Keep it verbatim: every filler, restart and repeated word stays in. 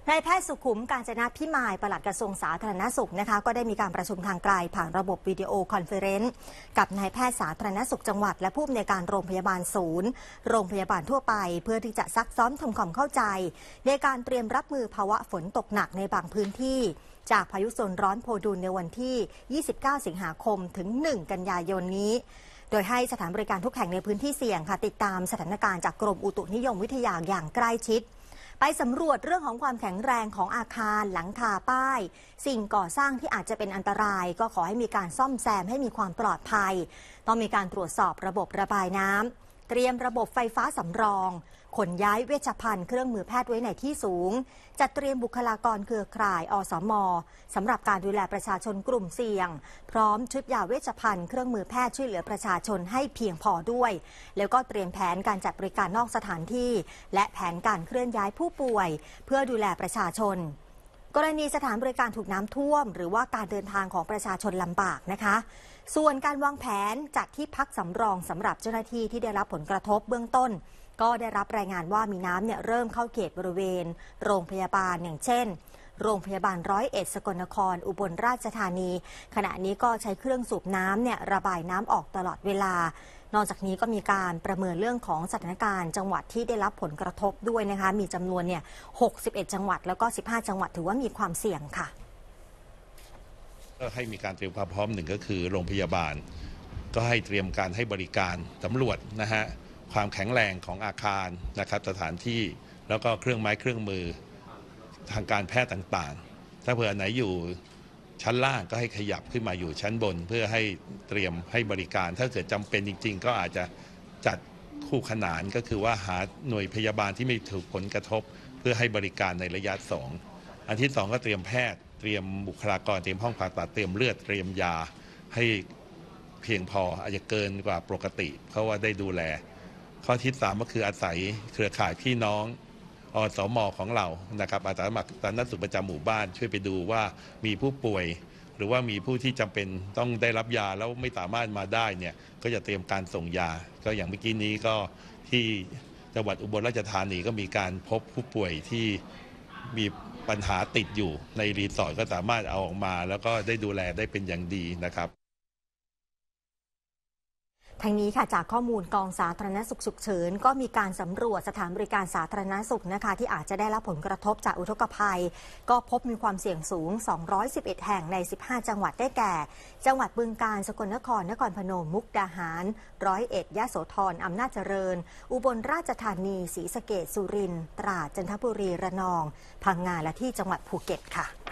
นายแพทย์สุขุมกาญจนพิมายปลัดกระทรวงสาธารณสุขนะคะก็ได้มีการประชุมทางไกลผ่านระบบวิดีโอคอนเฟอเรนซ์กับนายแพทย์สาธารณสุขจังหวัดและผู้อำนวยการโรงพยาบาลศูนย์โรงพยาบาลทั่วไปเพื่อที่จะซักซ้อมทำความเข้าใจในการเตรียมรับมือภาวะฝนตกหนักในบางพื้นที่จากพายุโซนร้อนโพดุลในวันที่ ยี่สิบเก้า สิงหาคมถึง หนึ่ง กันยายนนี้โดยให้สถานบริการทุกแห่งในพื้นที่เสี่ยงค่ะติดตามสถานการณ์จากกรมอุตุนิยมวิทยาอย่างใกล้ชิดไปสำรวจเรื่องของความแข็งแรงของอาคารหลังคาป้ายสิ่งก่อสร้างที่อาจจะเป็นอันตรายก็ขอให้มีการซ่อมแซมให้มีความปลอดภัยต้องมีการตรวจสอบระบบระบายน้ำเตรียมระบบไฟฟ้าสำรองขนย้ายเวชภัณฑ์เครื่องมือแพทย์ไว้ในที่สูงจัดเตรียมบุคลากรเครือข่ายอสม.สำหรับการดูแลประชาชนกลุ่มเสี่ยงพร้อมชุดยาเวชภัณฑ์เครื่องมือแพทย์ช่วยเหลือประชาชนให้เพียงพอด้วยแล้วก็เตรียมแผนการจัดบริการนอกสถานที่และแผนการเคลื่อนย้ายผู้ป่วยเพื่อดูแลประชาชนกรณีสถานบริการถูกน้ำท่วมหรือว่าการเดินทางของประชาชนลำบากนะคะส่วนการวางแผนจัดที่พักสำรองสำหรับเจ้าหน้าที่ที่ได้รับผลกระทบเบื้องต้นก็ได้รับรายงานว่ามีน้ำเนี่ยเริ่มเข้าเขตบริเวณโรงพยาบาลอย่างเช่นโรงพยาบาลร้อยเอ็ดสกลนครอุบลราชธานีขณะนี้ก็ใช้เครื่องสูบน้ำเนี่ยระบายน้ำออกตลอดเวลานอกจากนี้ก็มีการประเมินเรื่องของสถานการณ์จังหวัดที่ได้รับผลกระทบด้วยนะคะมีจำนวนเนี่ยหกสิบเอ็ดจังหวัดแล้วก็สิบห้าจังหวัดถือว่ามีความเสี่ยงค่ะก็ให้มีการเตรียมความพร้อมหนึ่งก็คือโรงพยาบาลก็ให้เตรียมการให้บริการสำรวจนะฮะความแข็งแรงของอาคารนะครับสถานที่แล้วก็เครื่องไม้เครื่องมือทางการแพทย์ต่างๆถ้าเผื่อไหนอยู่ชั้นล่างก็ให้ขยับขึ้นมาอยู่ชั้นบนเพื่อให้เตรียมให้บริการถ้าเกิดจำเป็นจริงๆก็อาจจะจัดคู่ขนานก็คือว่าหาหน่วยพยาบาลที่ไม่ถูกผลกระทบเพื่อให้บริการในระยะสองอันที่สองก็เตรียมแพทย์เตรียมบุคลากรเตรียมห้องผ่าตัดเตรียมเลือดเตรียมยาให้เพียงพออาจจะเกินกว่าปกติเพราะว่าได้ดูแลข้อที่สามก็คืออาศัยเครือข่ายพี่น้องอสม.ของเรานะครับอาสาสมัครสาธารณสุขประจำหมู่บ้านช่วยไปดูว่ามีผู้ป่วยหรือว่ามีผู้ที่จำเป็นต้องได้รับยาแล้วไม่สามารถมาได้เนี่ยก็จะเตรียมการส่งยาก็อย่างเมื่อกี้นี้ก็ที่จังหวัดอุบลราชธานีก็มีการพบผู้ป่วยที่มีปัญหาติดอยู่ในรีสอร์ทก็สามารถเอาออกมาแล้วก็ได้ดูแลได้เป็นอย่างดีนะครับทางนี้ค่ะจากข้อมูลกองสาธารณสุขฉุกเฉินก็มีการสำรวจสถานบริการสาธารณสุขนะคะที่อาจจะได้รับผลกระทบจากอุทกภัยก็พบมีความเสี่ยงสูงสองร้อยสิบเอ็ดแห่งในสิบห้าจังหวัดได้แก่จังหวัดบึงกาฬสกลนครนครพนมมุกดาหารร้อยเอ็ดยโสธรอำนาจเจริญอุบลราชธานีศรีสะเกษสุรินทร์ตราดจันทบุรีระนองพังงาและที่จังหวัดภูเก็ตค่ะ